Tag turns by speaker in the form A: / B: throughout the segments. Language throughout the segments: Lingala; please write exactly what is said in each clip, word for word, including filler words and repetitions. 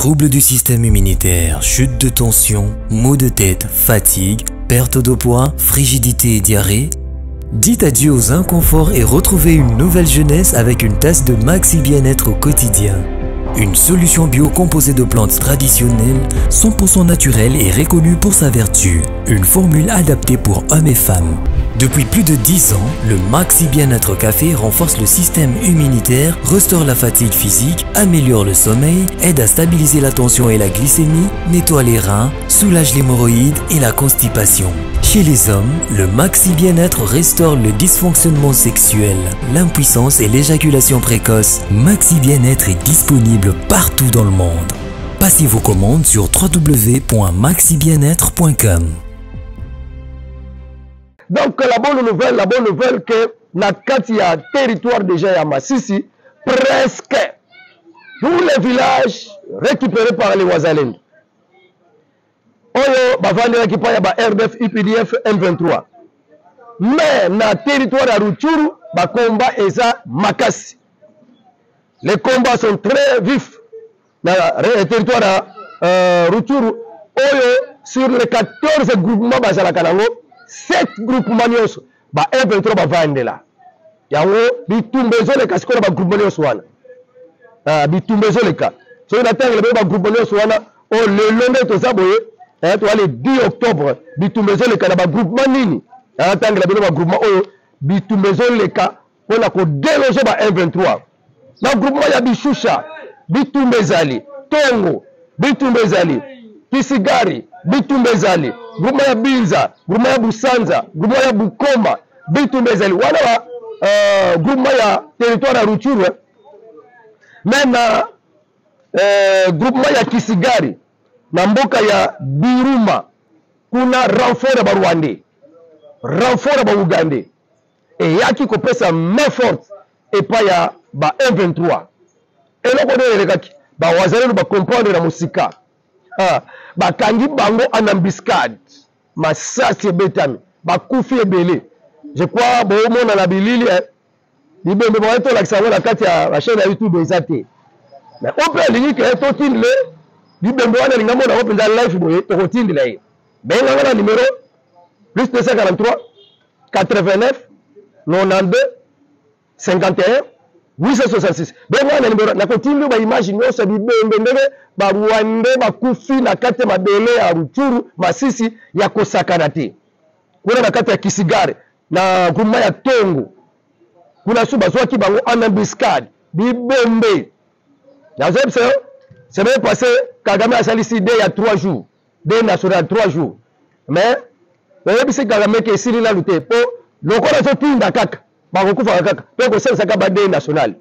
A: Troubles du système immunitaire, chute de tension, maux de tête, fatigue, perte de poids, frigidité et diarrhée. Dites adieu aux inconforts et retrouvez une nouvelle jeunesse avec une tasse de Maxi Bien-être au quotidien. Une solution bio composée de plantes traditionnelles, cent pour cent naturelle et reconnue pour sa vertu. Une formule adaptée pour hommes et femmes. Depuis plus de dix ans, le Maxi Bien-être Café renforce le système immunitaire, restaure la fatigue physique, améliore le sommeil, aide à stabiliser la tension et la glycémie, nettoie les reins, soulage l'hémorroïde et la constipation. Chez les hommes, le Maxi Bien-être restaure le dysfonctionnement sexuel, l'impuissance et l'éjaculation précoce. Maxi Bien-être est disponible partout dans le monde. Passez vos commandes sur w w w point maxi bien être point com.
B: Donc la bonne nouvelle, la bonne nouvelle que na kati ya territoire déjà ya Masisi, presque tous les villages récupérés par les Wazalendo. Oyo bavandi récupéré ya ba R D F, U P D F, M vingt-trois. Mais na territoire ya Rutshuru, ba combat eza makasi. Les combats sont très vifs dans le territoire de euh, Rutshuru. Sur les quatorze groupements, sept groupements nyonso ba M vingt-trois bavande là. Yango bitumbezo le kasiko na ba groupement nyonso wana. Ah bitumbezo le ka. So na tangle ba groupement nyonso wana o le lombe to saboye, eh to le dix octobre bitumbezo le ka na ba groupement nini. Ah tangle ba groupement oyo bitumbezo le ka pona ko déloger ba M vingt-trois. Na groupement ya Bishusha, Bitumbezali, Tongo, Bitumbezali, Kisigari, Bitumbezali, groupement ya Binza, groupement ya Busanza, groupement ya Bukoma, Bitumbezali. Wana wa euh, groupement ya territoire ya Rutshuru. Mais na euh, groupement ya Kisigari, na mboka ya Biruma, kuna renfort ya Barwande, renfort ya Baugande. Et yaki kopesa main forte et pas ya ba M vingt-trois. Et là on est les ba wazalendo ba comprendre na musika. Ah, ba kangi bango en embuscade. Masasi betami, ba kufi ebele. Je crois bo mona na bilili eh. Libembe ba to la savoir la kati ya la chaîne ya YouTube ezate. Mais on peut lingi que to tindle. Libembe wana linga mona open dans live boye to kotindle ye. Benga ngala numéro plus deux cent quarante-trois quatre-vingt-neuf quatre-vingt-deux cinquante et un huit cent soixante-six. Benga na numéro na kotindu ba image nyonso bibembe ndenge ba Rwanda ba kufi na kati mabele ya Rutshuru Masisi ya kosakana te. Kuna na kati ya Kisigari na groupement ya Tongo. Kuna suba zwaki bango en embuscade bibembe. Ya zebse c'est même passé Kagame a salisi il y a trois jours. Des national trois jours. Mais le c'est Kagame qui est sili la lutte po lokola zo tinda kaka. Bakokufa kaka pe ko sesa ka bande national.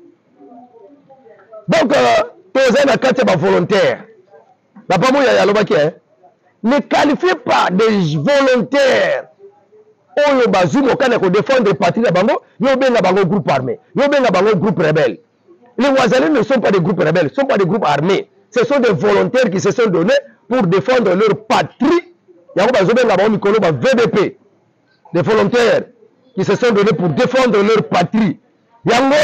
B: Donc tous na kati ba volontaire. Ba pa moya ya lobaki hein. Ne qualifiez pas des volontaires. Oyo bazumo kana ko défendre les partis na bango, yo benga bango groupe armé. Yo benga bango groupe rebelle. Les Wazalendo ne sont pas des groupes rebelles, ne sont pas des groupes armés. Ce sont des volontaires qui se sont donnés pour défendre leur patrie. Yango bazobenga bango mikolo ba V D P. Des volontaires qui se sont donnés pour défendre leur patrie. Yango,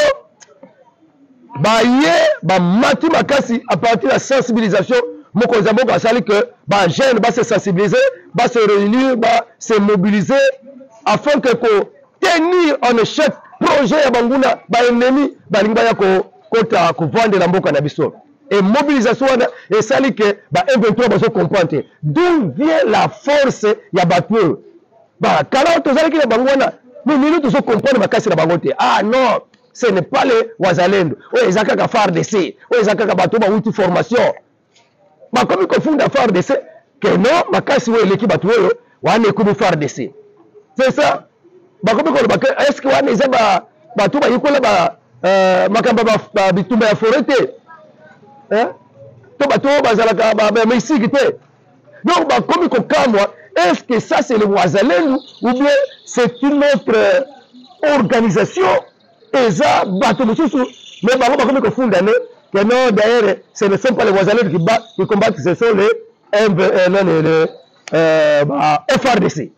B: ba yé, ba mati makasi à partir de la sensibilisation, moko zambo sali que ba jeunes ba se sensibiliser, ba se réunir, ba se mobiliser afin que ko tenir en échec projet ya banguna ba ennemi ba lingba ya ko kota ko vendre la mboka na biso. Et mobilisation et sali que ba M vingt-trois ba se comprendre. D'où vient la force ya batu? Ba kala to zali ki na banguna mais nous devons comprendre makasi na bangote. Ah non, ce n'est pas les Wazalendo. Oui, ils ont qu'à faire F A R D C. Oui, ils ont qu'à bateau ba outil formation. Mais comme ils confondent F A R D C, que non, makasi oui l'équipe bateau wa ne comme F A R D C. C'est ça. Ba comme ko ba est-ce que wa ne ba bateau ba yikola ba euh makamba ba bitumba ya forete. Hein? To bateau ba zalaka ba ba mesikite. Donc ba comme ko kamwa. Est-ce que ça c'est le Wazalendo ou bien c'est une autre euh, organisation? Et ça, bateau de sous mais bah, on va comme que non, d'ailleurs, ce ne sont pas les Wazalendo qui, qui combattent, ce sont les, M V, euh, non, les, les euh, bah, F A R D C.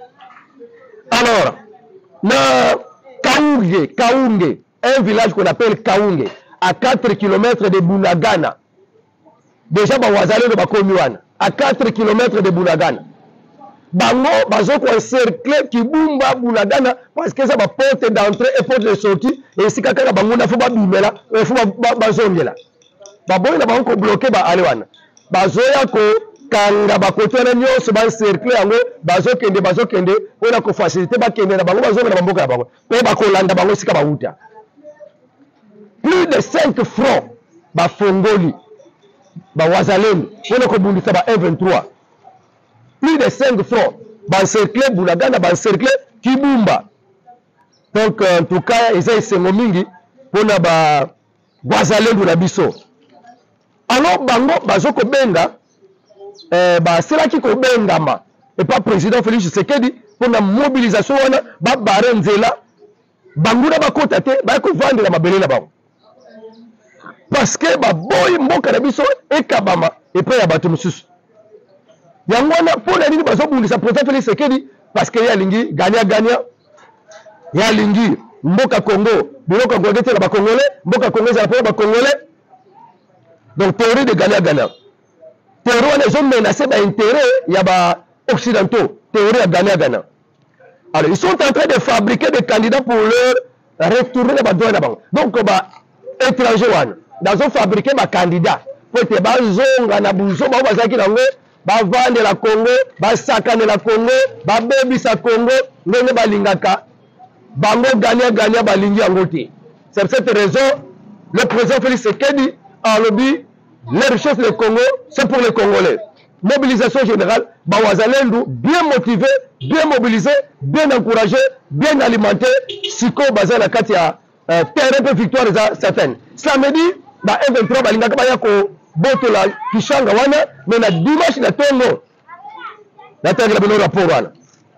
B: Alors, na Kaunge, Kaunge, un village qu'on appelle Kaunge, à quatre kilomètres de Bunagana. déjà ba wazalendo bakomi wana à quatre kilomètres de Bunagana. Bango bazoko encercler Kibumba Bunagana parce que ça va porte d'entrée et porte de sortie et si kaka bango na fo ba bimela fo ba bazongela. Ba boy na bango bloquer ba ale wana. Bazoya ko kanga bakoto na nyonso ba encercler yango bazokende bazokende ona ko faciliter ba kende na bango bazonga na bamboka na bango. Pe ba ko landa bango sika ba uta. Plus de cinq francs ba fongoli ba wazalendo ona ko bundisa ba M vingt-trois. Plus de cinq francs ba encercler Bunagana ba encercler Kibumba. Donc en tout cas eza esengo mingi pona ba wazalendo na biso. Alors bango bazoko benga eh ba selaki ko bengama et pas président Félix Tshisekedi pour la mobilisation wana ba barenzela bango na bakota te ba ko vendre mabele na bango. Parce que ba boy mboka na biso ekabama et pas ya bato mususu. Yango wana pour la nini bazo bundisa président Félix Tshisekedi parce que ya lingi ganya ganya ya lingi mboka Congo biloko ngode te ba congolais mboka Congo za ba congolais. Donc théorie de ganya ganya. Théorie les hommes menacés d'intérêt il y a ba occidentaux théorie de ganya ganya. Alors ils sont en train de fabriquer des candidats pour leur retourner les droits là-bas. Donc ba étranger wana dans ont fabriqué ba candidat pour te ba zonga na buzo ba bazaki nango ba vendre la Congo ba sakane la Congo ba bebisa Congo ndenge balingaka bango ganya ganya balingi yango te. C'est pour cette raison le président Félix Tshisekedi a lobby les richesses du Congo c'est pour les Congolais. Mobilisation générale ba wazalendo bien motivé, bien mobilisé, bien encouragé, bien alimenté siko bazala na kati ya euh, terrain de victoire certaines. Cela me dit ba M vingt-trois balingaka ba yako boto la Kishanga wana mais na dimanche na tongo na tangela bino rapport wana.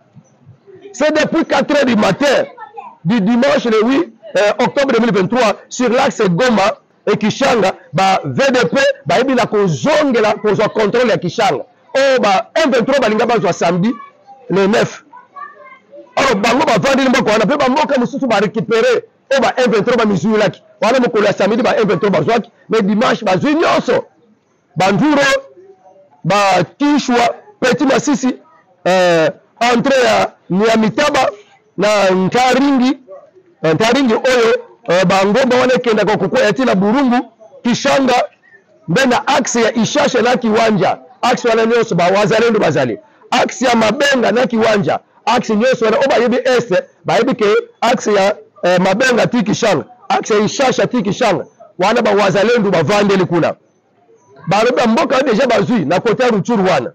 B: C'est depuis quatre heures du matin du dimanche le huit euh, octobre deux mille vingt-trois sur l'axe Goma et Kishanga ba V D P ba ebi la kozongela kozwa contrôle ya Kishanga. Oh ba M vingt-trois balinga bazwa samedi le neuf. Alors bango ba vandi mboko wana pe ba mboka mususu ba récupérer oh ba M vingt-trois ba mizulaki. Wana mokolo ya samedi ba M vingt-trois bazwaki mais dimanche bazwi nyonso. Banduro ba Kishwa Petit Masisi euh entrée ya Nyamitaba na Ntaringi Ntaringi oyo uh, bango baone kenda kwa kukua ya tina Burungu Kishanga mbena axe ya Ishashe na Kiwanja axe wana nyoso ba wazalendo bazali axe ya Mabenga na Kiwanja axe nyoso wana oba yebi este ba yebi ke axe ya uh, Mabenga ti Kishanga axe ya Ishashe ti Kishanga wana ba wazalendo bavandeli kuna baroba mboka deja bazui na kota Ruchuru wana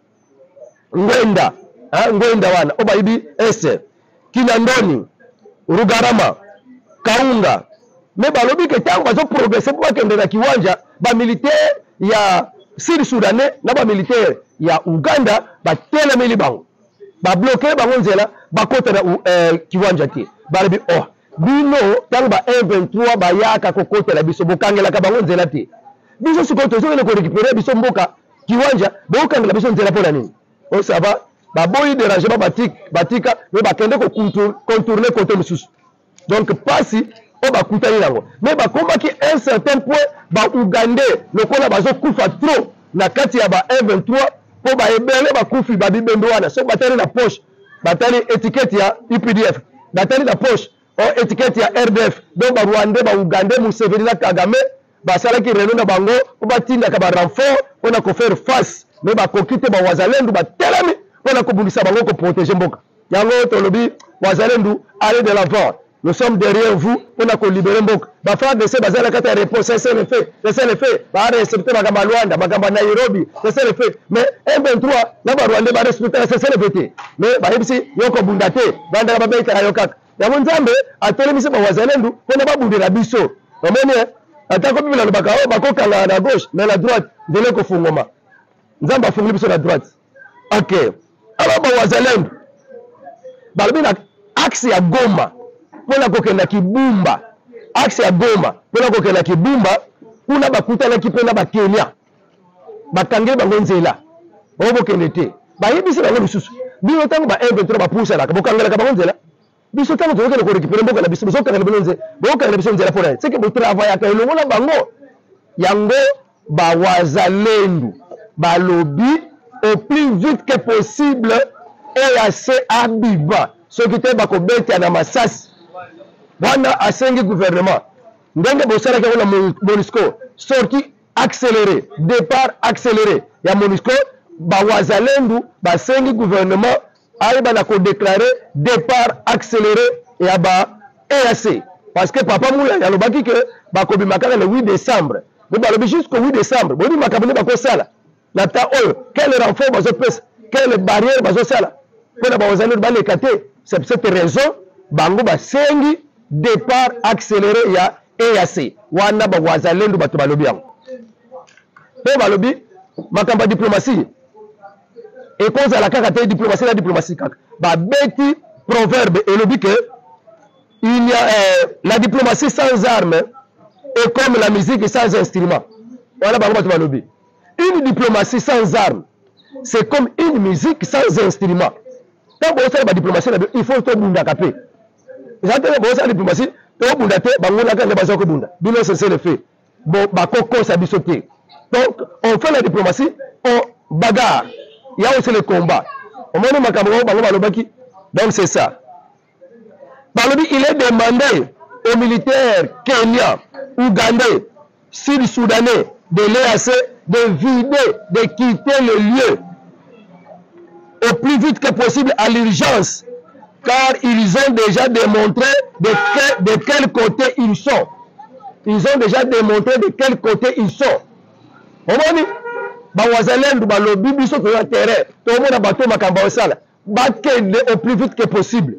B: Ngwenda ha Ngwenda wana oba yebi este Kinandoni Rugarama Kaunga mais balobi ke tango bazo progresser pour kende na Kiwanja ba militaire ya Sud Soudanais na ba militaire ya Uganda ba telemeli bango ba bloquer bango nzela ba kota na eh, Kiwanja ti balobi oh bino tango ba M vingt-trois ba yaka ko kota la biso bokangela ka bango nzela ti biso siko tozo le ko récupérer biso mboka Kiwanja bokangela biso nzela pona nini on ça va ba boyi déranger ba batik batika mais ba kende ko contourner côté mususu. Donc pasi o ba kutani nango mais ba kombaki un certain point ba Ougandais lokola bazo kufa trop na kati ya ba M vingt-trois po ba ebele ba kufi ba bibendo wana so batali na poche batali étiquette ya U P D F batali na poche o étiquette ya R D F donc ba Rwandais ba Ougandais Museveni na Kagame ba salaki reno na bango po batinda ka ba renfort on a ko faire face mais ba kokite ba wazalendo ba telami on a ko bundisa bango ko protéger mboka yango tolobi wazalendo allez de l'avant. Nous sommes derrière vous pour nous libérer Mbok. Ba frère de ces bazala kata réponse c'est le fait. C'est le fait. Ba respecter Magamba Luanda, Magamba Nairobi, c'est le fait. Mais M vingt-trois na ba Rwanda ba respecter c'est le fait. Mais ba hibisi yoko bundate, banda ba beta yokaka. Ya Nzambe atelemisa ba wazalendo pour na ba bundira biso. Omene atako bibila lo bakao bakoka la na gauche mais la droite de l'eko fungoma. Nzambe afunguli biso la droite. OK. Alors ba wazalendo ba bina axe ya Goma pona kokenda Kibumba axe ya Goma pona kokenda Kibumba kuna bakutana kipenda ba Kenya bakange bango nzela obo kenete ba yebisi bango bisusu bino tango ba M vingt-trois ba pousa la bokangela ka bango nzela biso tango tokende ko récupérer mboka na biso biso kangela bino nzela bokangela biso nzela pona c'est que bo travail ya ka elongo na bango yango ba wazalendu ba lobby au plus vite que possible et assez abiba ce qui était ba ko beti na masasi wana asengi gouvernement ndenge bosala ka na MONUSCO sortie accélérée départ accéléré ya MONUSCO ba wazalendu ba sengi gouvernement ayeba na ko déclarer départ accéléré ya ba E A C parce que papa mouya ya lobaki que ba ko bimakaka le huit décembre mais ba lobi jusqu'au huit décembre boni makabone ba ko sala na ta oyo quel renfort bazo pesa quelle barrière bazo sala pona ba wazalendu ba lekate c'est cette raison bango ba sengi départ accéléré ya E A C wana ba wazalendu bato balobi yango pe balobi makamba diplomatie et cause à la kaka te diplomatie la diplomatie kaka ba beti proverbe elobi que il y a euh, la diplomatie sans armes est comme la musique sans instrument voilà bango bato balobi une diplomatie sans armes c'est comme une musique sans instrument tant bo sala ba diplomatie il faut to bunda kapé j'entends bo sala diplomatie to bunda te bango na kanga bazo ko bunda bino c'est le fait bon ba koko sa bisoté donc on fait la diplomatie on bagarre il y a aussi le combat on mona makambo bango balobaki donc c'est ça balobi il est demandé aux militaires kenyans ougandais sud-soudanais de l'E A C de vider de quitter le lieu au plus vite que possible à l'urgence car ils ont déjà démontré de quel, de quel côté ils sont. Ils ont déjà démontré de quel côté ils sont. On va dire, ba wazalendu ba lobi biso to ya terrain, to mona bato makamba osala, ba kende au plus vite que possible.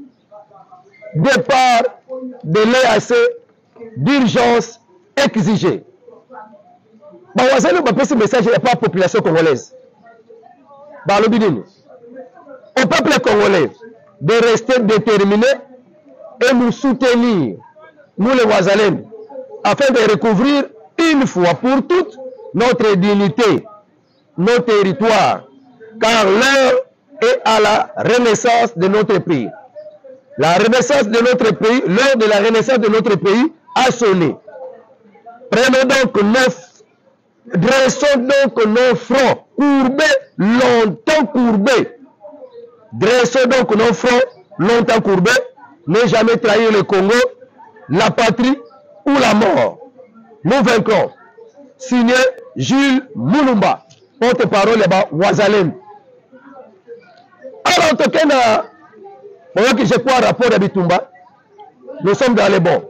B: Départ de l'E A C d'urgence exigé. Ba wazalendu ba pesi message à la population congolaise. Ba lobi nini? Au peuple congolais de rester déterminé et nous soutenir, nous les Wazalendu, afin de recouvrir une fois pour toutes notre dignité, nos territoires, car l'heure est à la renaissance de notre pays. La renaissance de notre pays, l'heure de la renaissance de notre pays a sonné. Prenons donc nos, dressons donc nos fronts courbés, longtemps courbés. Dressons donc nos fronts longtemps courbés, ne jamais trahir le Congo, la patrie ou la mort. Nous vaincrons. Signé Jules Mulumba, porte-parole là-bas, Wazalendu. Alors, en tout cas, je crois rapport de Bitumba, nous sommes dans les bons.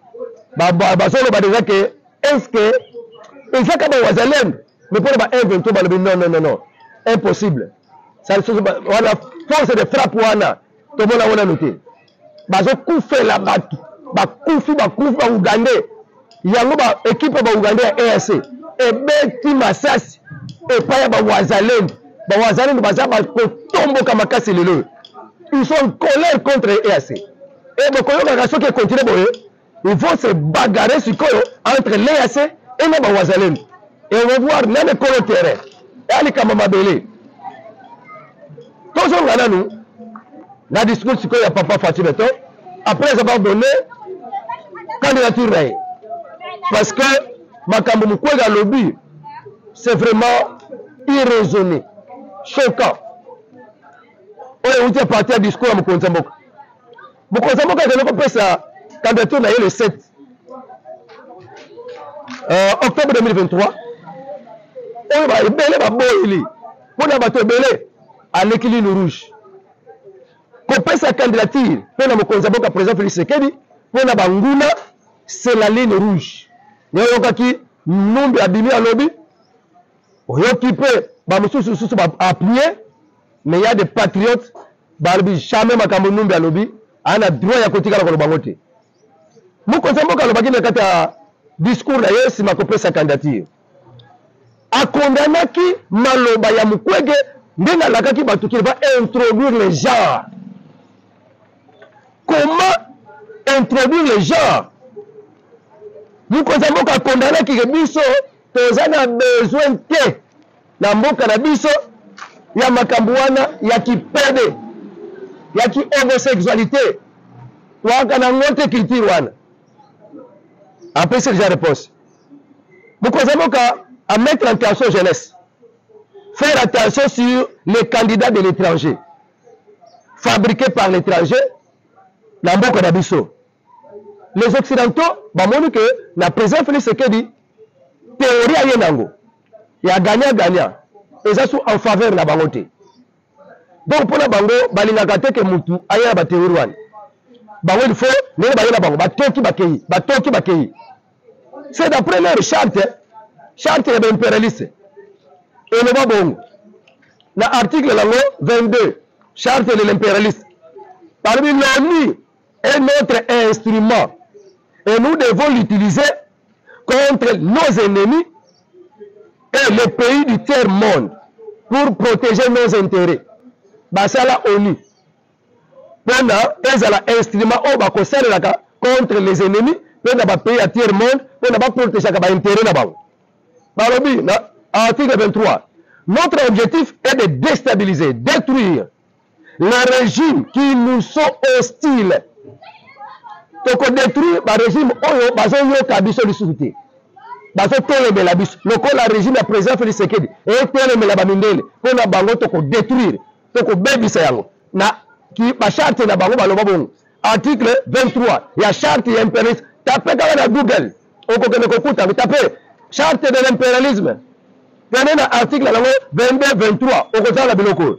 B: Est-ce que, il faut que Wazalendu, mais pour le M vingt-trois, non, non, non, non, impossible. Ça, voilà, force de frappe wana to mona wana noté bazo kufe la batu ba kufi ba kufi ba Ugandais yango ba équipe ba Ugandais E A C e beti masasi e paya ba Wazalendu ba Wazalendu baza ba tombo kama kasi lelo ils sont en colère contre E A C et bokoyo ka soki continuer boye ils vont se bagarrer sur koyo entre l'E A C et les ba Wazalendu et on va voir même le terrain et ali kama mabele. Toujours là, nous, la discours sur le papa Fatou Beton, après avoir donné candidature. Parce que Makambo Mukwega lobby, c'est vraiment irraisonné, choquant. On est parti à discours à Mukonzamboka. Mukonzamboka a fait sa candidature le sept euh, octobre deux mille vingt-trois. On va ébélé, on va boire. On va ébélé. À l'équilibre rouge. Pour sa candidature, pour la Mokonzamboka président Félix Tshisekedi, pour la Banguna, c'est la ligne rouge. Il y a qui nous abîmé à lobby, il y a qui peut appuyer, mais il y a des patriotes, jamais Makambo Numbi à lobby, on a droit à côté de la Bangote. Mokonzamboka lobaki na kati ya discours na ye si makopé sa candidature. A condamné qui maloba ya Mukwege. Ndena lakaki bato qui va introduire les genres. Comment introduire les genres? Nous considérons qu'à condamner qui biso, tous a besoin de na mboka na biso ya makambouana ya qui perde, ya qui homosexualité, waka na ngote culture wana. Après c'est déjà réponse. Nous considérons que à mettre en tension jeunesse. Faire attention sur les candidats de l'étranger. Fabriqués par l'étranger, la mboka d'Abisso. Les Occidentaux, bah, mon que la président Félix Tshisekedi, théorie à Yenango. Il y a gagnant-gagnant. Et ça, en faveur de la bangote. Donc, pour la bango, balingakate que Moutou, aïe, ba théorie. Bango, il faut, ne pas y la bango, ba toki bakei, ba toki bakei. C'est d'après leur charte, charte est impérialiste. Et le bas bon. Dans l'article vingt-deux, charte de l'impérialiste. Parmi l'ONU est notre instrument. Et nous devons l'utiliser contre nos ennemis et les pays du tiers-monde pour protéger nos intérêts. C'est la ONU. Pendant un instrument contre les ennemis, pendant les pays du tiers-monde, pendant protéger les intérêts. Article vingt-trois. Notre objectif est de déstabiliser, détruire les régimes qui nous sont hostiles. Donc, on détruit le régime Oyo, bazo yo kabiso li souté. Bazo tole me la biso. Le col la régime la président Félix Tshisekedi et tole me la bamindele. Pour na bango to ko détruire, to ko bebisa yango. Na ki ba charte na bango baloba bon. Article vingt-trois. Il y a charte impérialiste. Tapez dans la Google. On ko ko kuta, tapez charte de l'impérialisme. Prenez l'article vingt-deux vingt-trois. Au côté de la Biloko.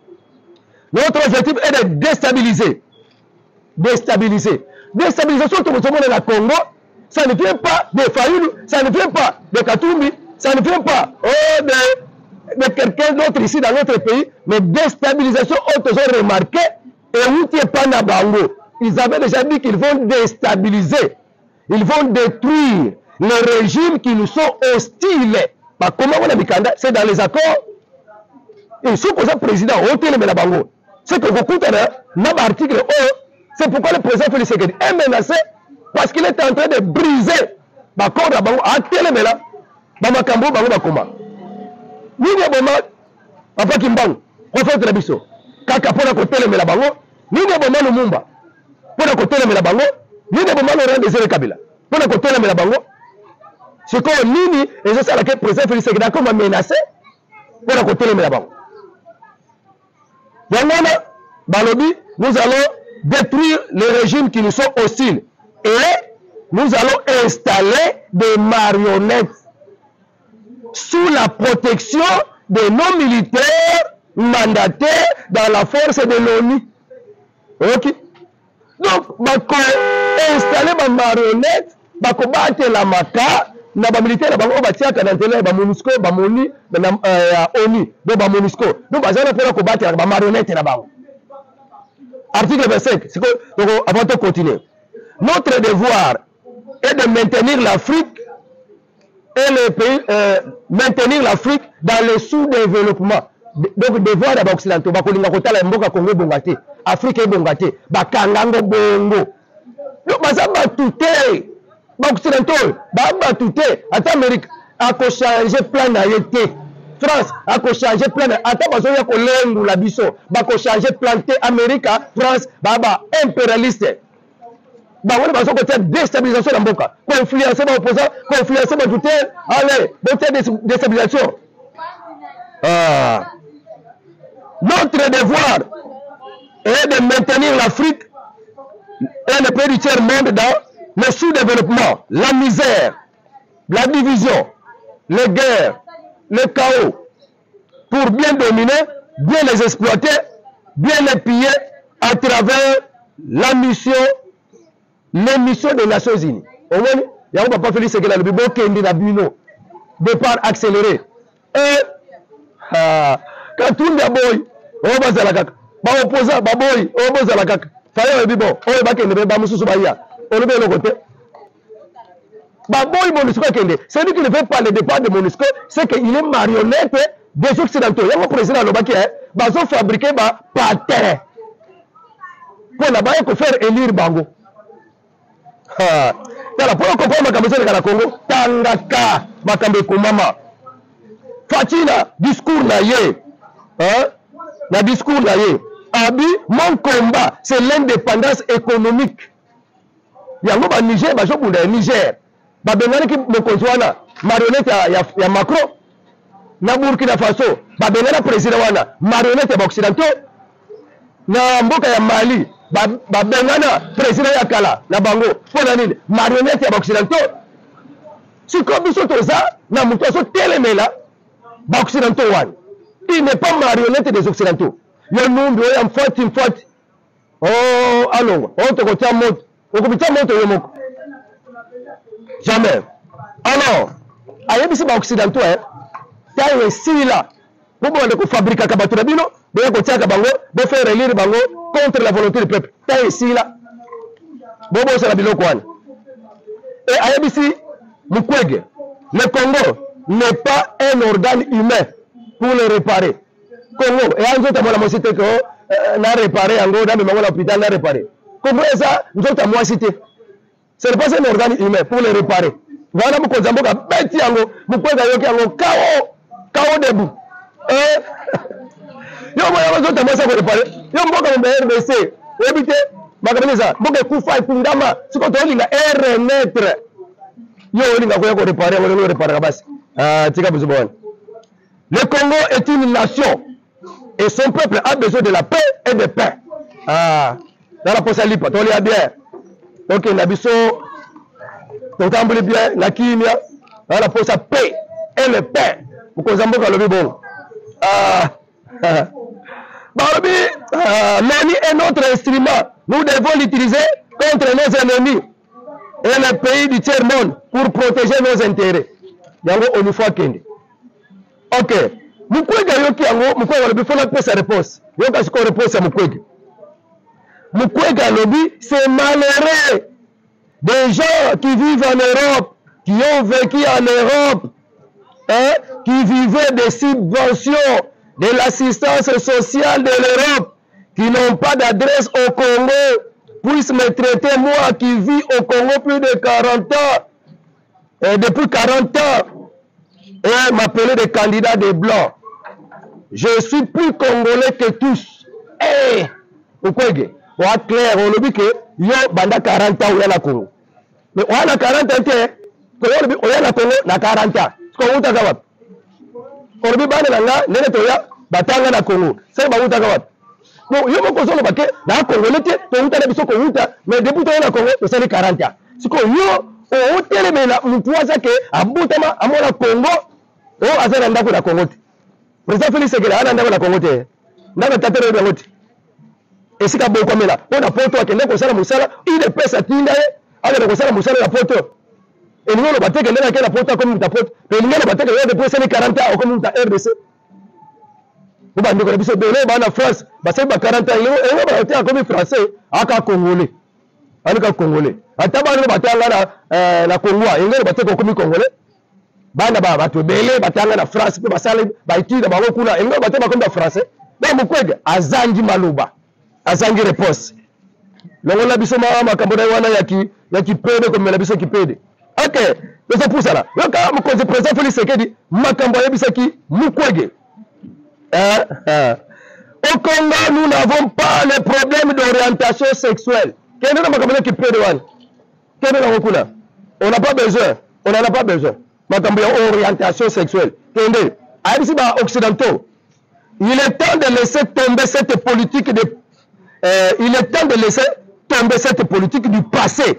B: Notre objectif est de déstabiliser. Déstabiliser. Déstabilisation, tout le monde dans le Congo, ça ne vient pas de Fayoulou, ça ne vient pas de Katumbi, ça ne vient pas oh, de, de quelqu'un d'autre ici dans notre pays, mais déstabilisation, on a remarqué, et où tu n'es pas Nabango. Ils avaient déjà dit qu'ils vont déstabiliser, ils vont détruire les régimes qui nous sont hostiles. Bah, comment on a dit c'est dans les accords. Et ce que le président a ôté le Bango. C'est que vous écoutez dans l'article un, c'est pourquoi le président Félix Tshisekedi est menacé parce qu'il est en train de briser l'accord de Bango. A télé là, Bamakambo, Bango Bakoma. Nous n'y avons pas, Papa Kimbangu, prophète de Bisso, Kaka pour la côté le Bango, nous n'y avons pas le Mumba pour la côté le Bango, nous n'y avons pas le Rwanda de Kabila pour la côté le Bango. C'est comme Nini, et c'est ça que le président Félix Tshisekedi a comme menacé pour la côté le Bango. Balobi, nous allons détruire les régimes qui nous sont hostiles et nous allons installer des marionnettes sous la protection de nos militaires mandataires dans la force de l'ONU. Ok? Donc, bako installer des marionnettes, bako battre la maka, na ba militaire ba o batia ka na tele ba MONUSCO ba moni na ONU do ba MONUSCO donc ba zana pour ko battre ba marionnette na ba. Article vingt-cinq, c'est que avant de continuer. Notre devoir est de maintenir l'Afrique et le pays euh, maintenir l'Afrique dans le sous-développement. Donc devoir d'abord occidentaux ba kolinga kotala mboka Congo bongate, Afrique est bongate, ba kangango bongo. Donc ba za ba touté occidentaux, bah tout est. Attends, Amérique a changé plan d'arrêté. France a changé plan d'arrêté. Attends, parce qu'il y a que la biso, bah changé plan Amérique, France, bah bah impérialiste. Bah on est dans côté déstabilisation dans Boka. Pour influencer les opposants, pour influencer les tout est. Allez, côté déstabilisation. Ah. Notre devoir est de maintenir l'Afrique et le pays du tiers-monde dans le sous-développement, la misère, la division, les guerres, le chaos, pour bien dominer, bien les exploiter, bien les piller à travers la mission, les missions des Nations Unies. Au moins, il y a un papa Félix Tshisekedi le bibo kendi na bino, départ accéléré. Et quand tout le monde on va se la kaka, ba opposant, ba boy, on va se la kaka. Fayo le bibo, on va kende ba mususu ba ya. On le met de côté. Baboy MONUSCO kende. Celui qui ne fait pas le départ de MONUSCO, c'est qu'il est marionnette des Occidentaux. Il y a un président Lobaki, ils ont fabriqué des patins. Pour là-bas, il faut faire élire Bango. Voilà, pour comprendre ma caméra dans le Congo, Tangaka, ma caméra Kumama. Fatina, discours là, hein? Le discours là, Abi, mon combat, c'est l'indépendance économique. Il y a un Niger, il y a un Niger. Babengani qui me conçoit marionnette ya, ya, ya Macron. Na Burkina Faso babengana président wana marionnette ya occidentaux. Na mboka ya Mali babengana président ya kala na bango pona nini marionnette ya occidentaux. Siko biso toza na muto so telemela ba occidentaux wana. Il n'est pas marionnette des occidentaux. Yo numbi oya mfoti mfoti. Oh alongo on te kotia moto. Okubita moto yo moko. Jamais. Alors ayebisi ba occidentaux hein. Tayo sila. Bobo ndeko fabriquer ka bato na bino, be ko tiaka bango, be faire élire bango contre la volonté du peuple. Tayo sila. Bobo sala biloko wana. Et ayebisi Mukwege, le Congo n'est pas un organe humain pour le réparer. Congo, et anzo ta mona mosité ko na réparer ango dans le hôpital na réparer. Congo ça, nous ta moi cité. Ce n'est pas un organe humain pour le réparer. Voilà mu kozambo ka beti ango, Mukwege yoki ango kao, kao debout. Eh yo moya anzo ta moi ça ko réparer. Yo mboka mu R D C, ebité bakabeza, mboka kufa ikundama, siko to linga remettre. Yo linga ko yako réparer, wala réparer basi. Ah tika buzubona. Le Congo est une nation et son peuple a besoin de la paix et de paix. Ah, dans la posa lipa, toli a bien. Donc na biso totambuli bien na kimia, dans la posa paix et le paix. Pour qu'on zamboka lobi bon. Ah. Balobi, l'ennemi est notre instrument. Nous devons l'utiliser contre nos ennemis et les pays du tiers monde pour protéger nos intérêts. Yango onifwa kende. Ok. Mukwege yoki yango, Mukwege alobi fona pesa réponse. Yoka siko réponse ya Mukwege. Mukwege alobi, c'est malheureux. Des gens qui vivent en Europe, qui ont vécu en Europe, hein, qui vivaient des subventions de l'assistance sociale de l'Europe, qui n'ont pas d'adresse au Congo, puissent me traiter moi qui vis au Congo plus de quarante ans, et depuis quarante ans, et m'appeler des candidats des Blancs. Je suis plus congolais que tous. Eh, Mukwege, on a clair, on a dit que yo banda quarante ans ou y'a Congo. Mais on a quarante ans, on y a la Congo na quarante ans. Ce qu'on a dit, on a dit banda nene toya batanga na Congo. C'est ba uta kawat. Bon, yo mo koso ba ke na Congolais te, to uta na biso ko uta, mais depuis to na Congo, to c'est quarante ans. Ce qu'on yo o teleme na mutwaza ke abutama amona Congo, o azana ndako na Congo. Président Félix Sekela ana ndako na Congo te. Ndako tatere na ngoti. Esika boko mela. On a poto akende ko sala musala, il est pesa tinda e, ala ko sala musala la poto. Et nous on va te kende na kela poto comme ta poto. Mais nous on va te kende depuis c'est quarante ans comme ta R D C. Vous bandez ko biso bele ba na France, ba c'est ba quarante ans, et on va te comme français, aka congolais. Aka congolais. Ata ba no batanga na na Congo, et ngelo ba te ko comme congolais. Bana ba bato bele batanga na France pe basale ba itida ba kuna engelo ba te ba comme français. Ba Mukwege azangi maluba. Azangi réponse. Longo la biso ma makambo na wana yaki yaki pede comme la biso ki pede. OK, c'est pour ça là. Donc comme le président Félix Sekedi makambo ya bisaki Mukwege. Hein, hein. Au Congo, nous n'avons pas le problème d'orientation sexuelle. Quel est le makambo ki pede wana? Quel est le makuna? On n'a pas besoin. On n'en a pas besoin. Makambo orientation sexuelle. Kende, aïbisi ba occidentaux. Il est temps de laisser tomber cette politique de euh, il est temps de laisser tomber cette politique du passé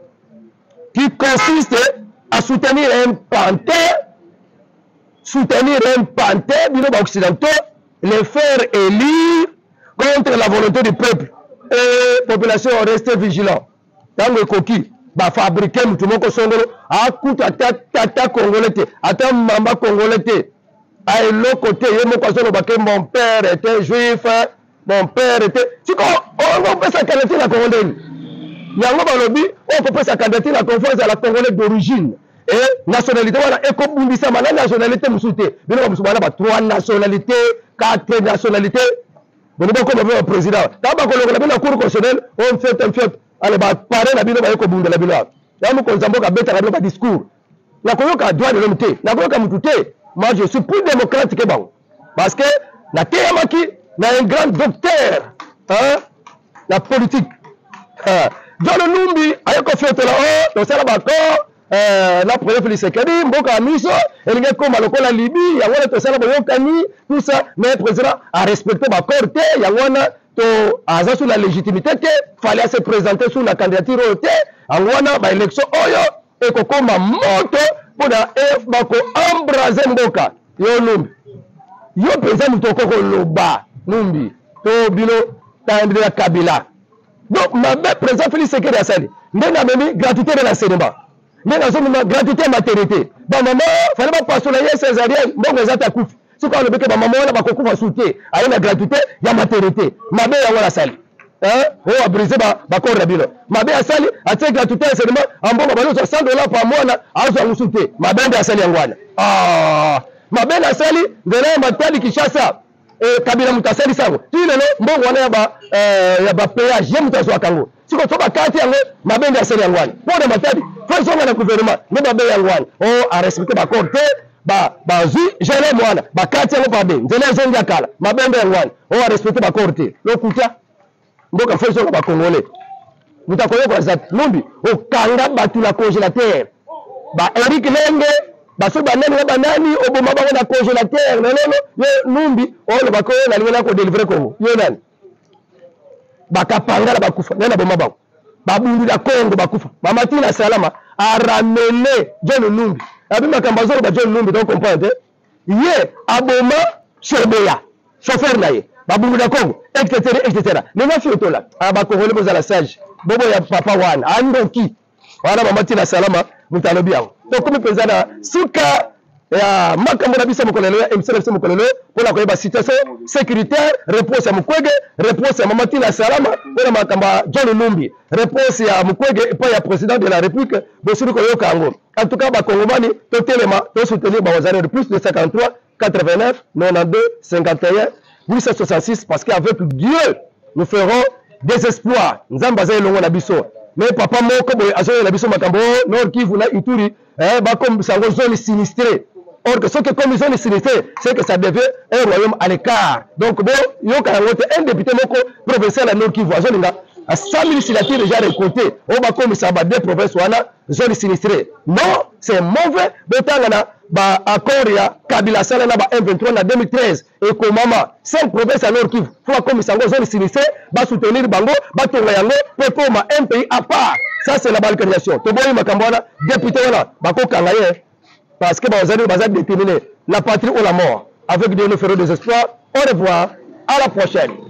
B: qui consiste à soutenir un panthère, soutenir un panthère, bino ba occidentaux, les faire élire contre la volonté du peuple. Et la population reste vigilante. Dans le coquille, ba fabriquer mutu moko songolo, a kuta tata congolais, ata mamba congolais. À l'autre côté, mon père était juif, mon père était. Si on peut sa candidature à la Congolais, il y a un lobby, on peut sa candidature à la confiance à la Congolais d'origine. Et nationalité, voilà, et comme on dit ça, la nationalité, vous souhaitez. Mais nous avons trois nationalités, quatre nationalités. Vous n'avez pas comme un président. Quand on a la Cour constitutionnelle, on fait un fait. Allez, parler la bino, on va la bino. Là, nous avons un bête à la discours. La Congolais a droit de l'homme. La Congolais a mouté. Moi, je suis plus démocrate que bon. Parce que la Téamaki est un grand docteur. Hein? La politique. Hein? Dans le Numbi, avec le fait là, on s'est là-bas, euh, na président Félix Tshisekedi mboka miso elingi koma lokola Libye yango wana tosala boyokani tout ça mais président a respecté ba corté yango wana to aza sous la légitimité te fallait se présenter sous la candidature te yango wana ba élection oyo ekokoma moto pona e bako embraser mboka yo Numbi yo penza mutoko ko loba Numbi to bilo tandira Kabila donc ma belle président Félix Tshisekedi asali ndena memi gratuité de la cinéma ndena zo mema gratuité maternité ba maman fallait pas passer la césarienne mbongo ezata kufi siko le beke ba maman wana bakokufa souté ayena gratuité ya maternité ma belle yango la sali hein on a brisé ba ba corps rabilo ma belle asali atie gratuité ya cinéma ambongo ba cent dollars par mois na azo ngusuté ma belle asali yangwana ah ma belle asali ndena matali Kishasa et Kabila mutasali sango tilelo mbongo wana ya ba euh ya ba péage ye mutazo kango siko to ba kati yango mabende asali yangwana pona matadi faut songa na gouvernement ne ba be yangwana oh a respecter ba corté ba ba zu jele mwana ba kati yango ba be ndele zonga kala mabende yangwana oh a respecter ba corté lokuta mboka faut songa ba congolais mutakoyo kwa zat Numbi o kanga batu la congélateur ba Eric Lenge baso banani ba nani oboma bango na congélateur non non yo Numbi o le bakoyo na lingana ko délivrer Congo yo nani bakapanga la bakufa nena boma bango babundu la Congo bakufa Mamatina Salama a ramené John Numbi abi makambazo ba John Numbi donc comprendre ye aboma Cheboya chauffeur naye babundu la Congo etc etc les mafia tola aba Congolais boza la sage bobo ya papa wana andoki wana Mamatina Salama mutalobi yango donc comme président suka ya makambo na bisa mokolelo ya M C F C mokolelo pour la koyeba situation sécuritaire réponse ya Mukwege réponse ya Mamatina Salama pour la makamba John Numbi réponse ya Mukwege pour ya président de la République bosuru ko yokango en tout cas ba Congomani to telema to soutenir ba wazare de plus de cinquante-trois quatre-vingt-neuf quatre-vingt-douze cinquante et un huit cent soixante-six parce qu'avec Dieu nous ferons des espoirs nzamba za elongo na biso mais papa moko boy azoyo na biso makambo Nord Kivu na Ituri eh ba comme sango zone sinistrée. Or que ce que comme zone sinistrée c'est que ça devait un royaume à l'écart donc bon yo ka ngote un député moko provincial à Nord Kivu azolinga à cent mille signatures déjà récoltées on va comme ça ba deux provinces wana zone sinistrée non c'est mauvais botanga na ba accord ya Kabila sala na ba M vingt-trois na deux mille treize et comme mama cinq provinces à Nord Kivu faut comme ça zone sinistrée ba soutenir bango ba tonga yango pour comme un pays à part ça c'est la balkanisation to boyi makambo wana député wana ba ko kanga ye parce que vous allez déterminer la patrie ou la mort avec Dieu nous ferons des espoirs au revoir à la prochaine.